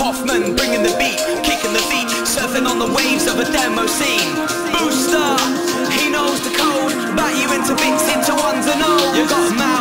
Hoffman bringing the beat, kicking the feet, surfing on the waves of a demo scene. Booster, he knows the code, bat you into bits, into ones and O's. You got mouth